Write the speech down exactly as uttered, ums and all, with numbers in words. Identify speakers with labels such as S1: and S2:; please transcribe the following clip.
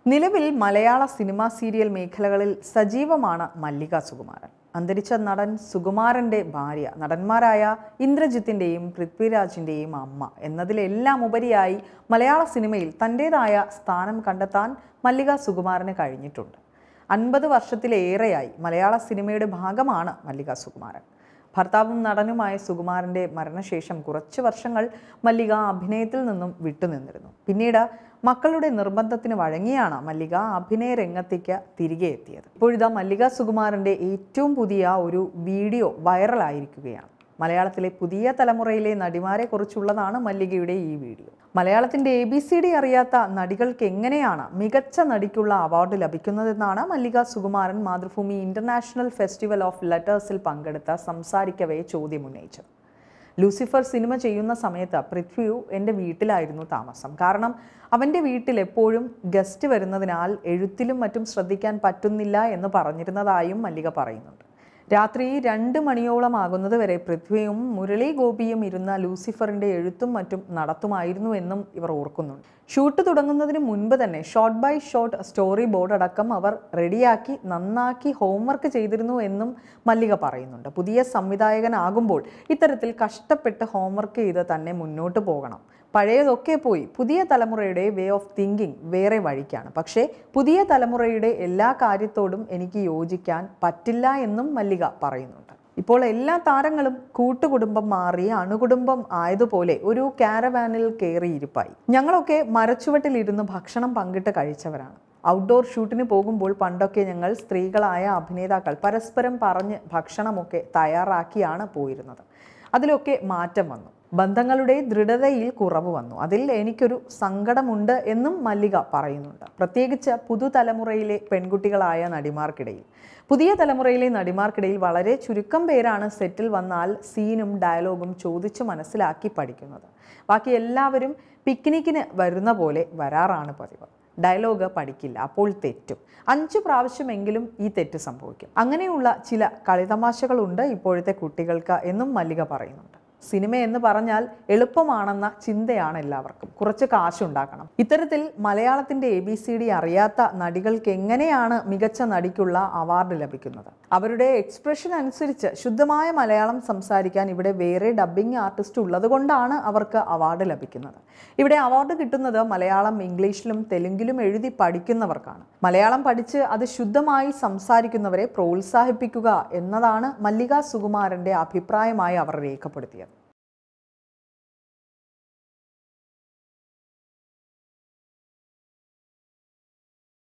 S1: നിലവിൽ മലയാള cinema serial മേഖലകളിൽ സജീവമാണ് മല്ലിക സുകുമാരൻ. അന്തരിച്ച നടൻ സുകുമാരൻ്റെ ഭാര്യ, നടന്മാരായ ഇന്ദ്രജിത്തിൻ്റെയും പൃഥ്വിരാജിൻ്റെയും അമ്മ എന്നതിലെല്ലാം ഉപരിയായി മലയാള സിനിമയിൽ തൻ്റേതായ സ്ഥാനം കണ്ടെത്താൻ മല്ലിക സുകുമാരന് കഴിഞ്ഞിട്ടുണ്ട്. അൻപത് വർഷത്തിലേറെയായി മലയാള സിനിമയുടെ ഭാഗമാണ് മല്ലിക സുകുമാരൻ. ഭർത്താവും നടനുമായ സുകുമാരൻ്റെ മരണശേഷം കുറച്ച് വർഷങ്ങൾ മല്ലിക അഭിനയത്തിൽ നിന്നും വിട്ടുനിന്നിരുന്നു. പിന്നീട് മക്കളുടെ നിർബന്ധത്തിന് വഴങ്ങിയാണ് മല്ലിക അഭിനയ രംഗത്തേക്ക് തിരികെ എത്തിയത്. ഇപ്പോഴിതാ മല്ലിക സുകുമാരൻ്റെ ഏറ്റവും പുതിയ ഒരു വീഡിയോ വൈറലായിരിക്കുകയാണ്. മലയാളത്തിലെ പുതിയ തലമുറയിലെ നടിമാരെ കുറിച്ചുള്ളതാണ് മല്ലികയുടെ ഈ വീഡിയോ. മലയാളത്തിൻ്റെ എ ബി സി ഡി അറിയാത്ത നടികൾക്ക് എങ്ങനെയാണ് മികച്ച നടിക്കുള്ള അവാർഡ് ലഭിക്കുന്നതെന്നാണ് Mallika Sukumaran Mathrubhumi international festival of ലെറ്റേഴ്സിൽ പങ്കെടുത്ത സംസാരിക്കവേ ചോദ്യമുന്നയിച്ചത്. ലൂസിഫർ സിനിമ ചെയ്യുന്ന സമയത്ത് പൃഥ്വിയു എൻ്റെ വീട്ടിലായിരുന്നു താമസം. കാരണം അവൻ്റെ വീട്ടിൽ എപ്പോഴും ഗസ്റ്റ് വരുന്നതിനാൽ എഴുത്തിലും മറ്റും ശ്രദ്ധിക്കാൻ പറ്റുന്നില്ല എന്ന് പറഞ്ഞിരുന്നതായും മല്ലിക പറയുന്നുണ്ട്. രാത്രി രണ്ട് മണിയോളം ആകുന്നത് വരെ പൃഥ്വിയും മുരളി ഗോപിയും ഇരുന്ന ലൂസിഫറിൻ്റെ എഴുത്തും മറ്റും നടത്തുമായിരുന്നു എന്നും ഇവർ ഓർക്കുന്നുണ്ട്. ഷൂട്ട് തുടങ്ങുന്നതിന് മുൻപ് തന്നെ shot by shot story board അടക്കം അവർ റെഡിയാക്കി നന്നാക്കി ഹോംവർക്ക് ചെയ്തിരുന്നു എന്നും മല്ലിക പറയുന്നുണ്ട്. പുതിയ സംവിധായകനാകുമ്പോൾ ഇത്തരത്തിൽ കഷ്ടപ്പെട്ട് ഹോംവർക്ക് ചെയ്ത് തന്നെ മുന്നോട്ട് പോകണം. പഴയതൊക്കെ പോയി പുതിയ തലമുറയുടെ വേ ഓഫ് തിങ്കിങ് വേറെ വഴിക്കാണ്. പക്ഷേ പുതിയ തലമുറയുടെ എല്ലാ കാര്യത്തോടും എനിക്ക് യോജിക്കാൻ പറ്റില്ല എന്നും മല്ലിക പറയുന്നുണ്ട്. ഇപ്പോൾ എല്ലാ താരങ്ങളും കൂട്ടുകുടുംബം മാറി അണുകുടുംബം ആയതുപോലെ ഒരു കാരവാനിൽ കയറിയിരിപ്പായി. ഞങ്ങളൊക്കെ മരച്ചുവട്ടിലിരുന്ന് ഭക്ഷണം പങ്കിട്ട് കഴിച്ചവരാണ്. ഔട്ട്ഡോർ ഷൂട്ടിന് പോകുമ്പോൾ പണ്ടൊക്കെ ഞങ്ങൾ സ്ത്രീകളായ അഭിനേതാക്കൾ പരസ്പരം പറഞ്ഞ് ഭക്ഷണമൊക്കെ തയ്യാറാക്കിയാണ് പോയിരുന്നത്. അതിലൊക്കെ മാറ്റം വന്നു. ബന്ധങ്ങളുടെ ദൃഢതയിൽ കുറവ് വന്നു. അതിൽ എനിക്കൊരു സങ്കടമുണ്ട് എന്നും മല്ലിക പറയുന്നുണ്ട്. പ്രത്യേകിച്ച് പുതുതലമുറയിലെ പെൺകുട്ടികളായ നടിമാർക്കിടയിൽ പുതിയ തലമുറയിലെ നടിമാർക്കിടയിൽ വളരെ ചുരുക്കം പേരാണ് സെറ്റിൽ വന്നാൽ സീനും ഡയലോഗും ചോദിച്ച് മനസ്സിലാക്കി പഠിക്കുന്നത്. ബാക്കി എല്ലാവരും പിക്നിക്കിന് വരുന്ന പോലെ വരാറാണ് പതിവ്. ഡയലോഗ് പഠിക്കില്ല, അപ്പോൾ തെറ്റും. അഞ്ചു പ്രാവശ്യമെങ്കിലും ഈ തെറ്റ് സംഭവിക്കും. അങ്ങനെയുള്ള ചില കളിതമാശകളുണ്ട് ഇപ്പോഴത്തെ കുട്ടികൾക്ക് എന്നും മല്ലിക പറയുന്നുണ്ട്. സിനിമ എന്ന് പറഞ്ഞാൽ എളുപ്പമാണെന്ന ചിന്തയാണ് എല്ലാവർക്കും. കുറച്ച് കാശുണ്ടാക്കണം. ഇത്തരത്തിൽ മലയാളത്തിൻ്റെ എ ബി സി ഡി അറിയാത്ത നടികൾക്ക് എങ്ങനെയാണ് മികച്ച നടിക്കുള്ള അവാർഡ് ലഭിക്കുന്നത്? അവരുടെ എക്സ്പ്രഷൻ അനുസരിച്ച് ശുദ്ധമായ മലയാളം സംസാരിക്കാൻ ഇവിടെ വേറെ ഡബ്ബിംഗ് ആർട്ടിസ്റ്റ് ഉള്ളത് കൊണ്ടാണ് അവർക്ക് അവാർഡ് ലഭിക്കുന്നത്. ഇവിടെ അവാർഡ് കിട്ടുന്നത് മലയാളം ഇംഗ്ലീഷിലും തെലുങ്കിലും എഴുതി പഠിക്കുന്നവർക്കാണ്. മലയാളം പഠിച്ച് അത് ശുദ്ധമായി സംസാരിക്കുന്നവരെ പ്രോത്സാഹിപ്പിക്കുക എന്നതാണ് മല്ലിക സുകുമാരൻ്റെ അഭിപ്രായമായി അവർ രേഖപ്പെടുത്തിയത്.